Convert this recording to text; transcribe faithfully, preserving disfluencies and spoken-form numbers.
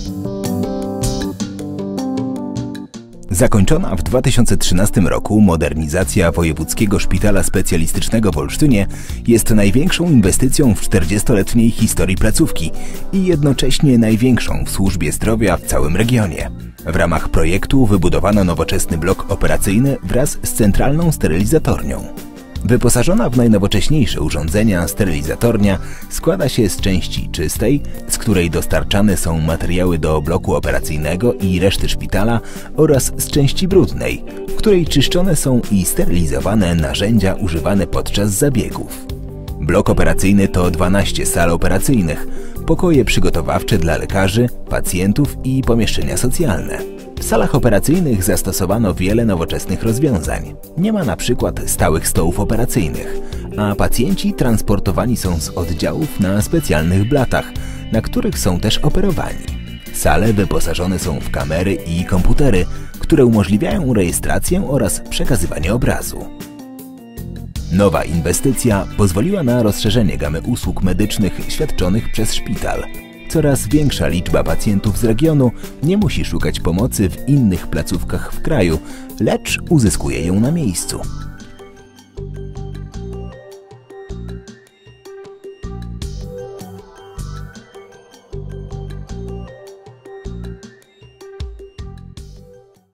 Zakończona w dwa tysiące trzynastym roku modernizacja Wojewódzkiego Szpitala Specjalistycznego w Olsztynie jest największą inwestycją w czterdziestoletniej historii placówki i jednocześnie największą w służbie zdrowia w całym regionie. W ramach projektu wybudowano nowoczesny blok operacyjny wraz z centralną sterylizatornią. Wyposażona w najnowocześniejsze urządzenia, sterylizatornia składa się z części czystej, z której dostarczane są materiały do bloku operacyjnego i reszty szpitala, oraz z części brudnej, w której czyszczone są i sterylizowane narzędzia używane podczas zabiegów. Blok operacyjny to dwanaście sal operacyjnych, pokoje przygotowawcze dla lekarzy, pacjentów i pomieszczenia socjalne. W salach operacyjnych zastosowano wiele nowoczesnych rozwiązań. Nie ma na przykład stałych stołów operacyjnych, a pacjenci transportowani są z oddziałów na specjalnych blatach, na których są też operowani. Sale wyposażone są w kamery i komputery, które umożliwiają rejestrację oraz przekazywanie obrazu. Nowa inwestycja pozwoliła na rozszerzenie gamy usług medycznych świadczonych przez szpital. Coraz większa liczba pacjentów z regionu nie musi szukać pomocy w innych placówkach w kraju, lecz uzyskuje ją na miejscu.